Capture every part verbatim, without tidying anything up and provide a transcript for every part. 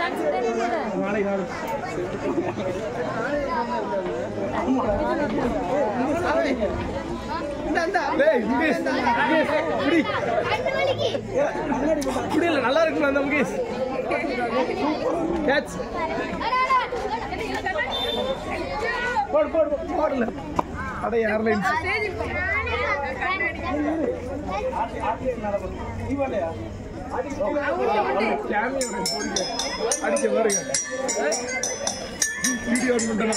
நல்லா இருக்குமா அந்த முகேஷ் கேட்ச் போடு போடு போடல அட ஏர்லைன்ஸ் இவளையா அடிக்க பாருங்க வீடியோ பண்ணுறேன்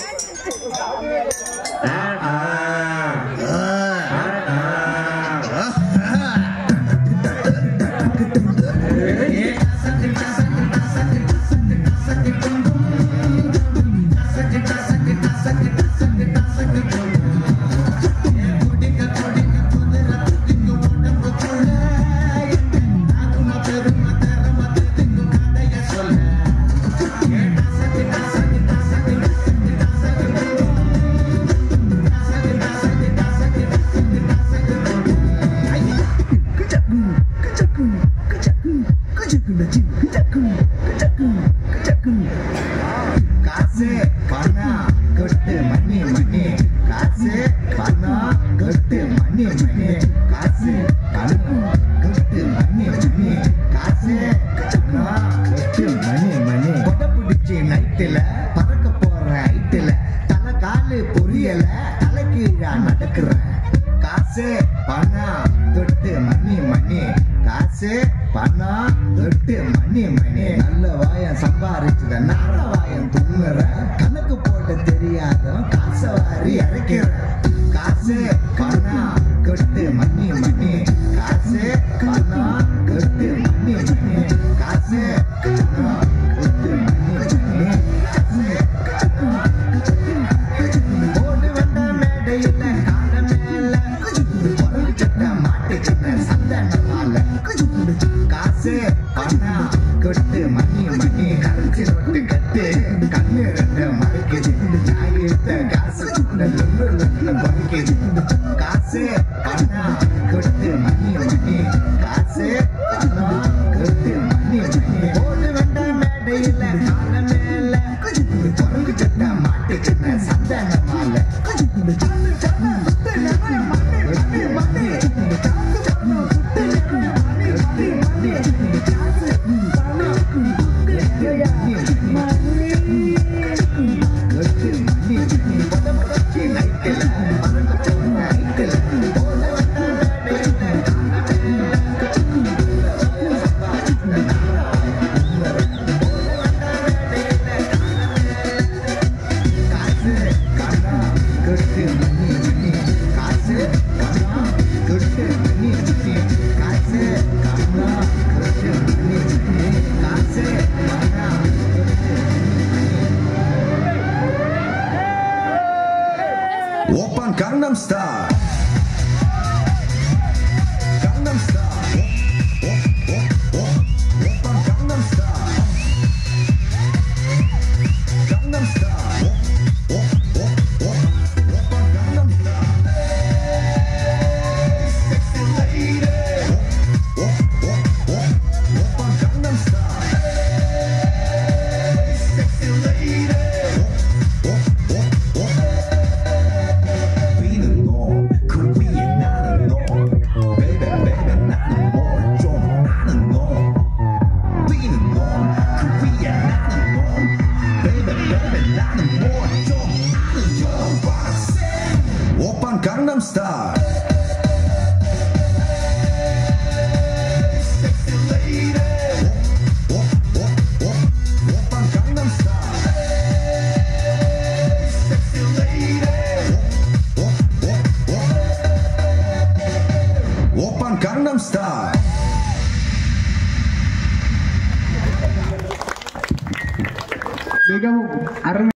காசு பணம் கொட்டு மணி மணி காசு பணம் கொட்டு மணி மணி காசு பணம் கொட்டு மணி மணி காசு பணம் கொட்டு மணி மணி கொடை பிடிச்சி நைட்டுல பறக்க போற ஹைட்டுல தலை காலு பொரியல தலை கீழா நடக்கிறேன் காசு பணம் தொட்டு மணி மணி காசு பணம் தொட்டு மணி மணி நல்ல வாயம் சம்பாரிச்சுத நார வாயம் துண்ணுற கணக்கு போட்டு தெரியாத காசை வாரி இறக்கிற காசு பணம் கொட்டு மணி மணி காசு பணம் கொட்டு மணி மணி காசு பணம் கொட்டு மணி மணி ஓடு வந்த மேடையில கால மேல பொருள் சட்ட மாட்டு சட்ட சந்தனமால காசு பணம் கொட்டு மணி மணி கரைச்சி ரொட்டு கட்டு கண்ணு ரெண்டு மறைக்குது நாயிட்ட காசு பறிக்குது காசு பணம் கொட்டு மணி மணி காசு பணம் கொட்டு மணி மணி ஓடு வந்த மேடையில கால மேல பொருள் சட்ட மாட்டு சட்ட சந்தனமால Oppan Gangnam Style. Gangnam Style. Oppan Gangnam Style. Gangnam Style. Oppan Gangnam Style. Sexy lady. Oppan Gangnam Style. Sexy lady. Oppan Gangnam Style. Sexy lady. Oppan Gangnam Style. Sexy lady. Oppan Gangnam Style. மிகவும் அருமை.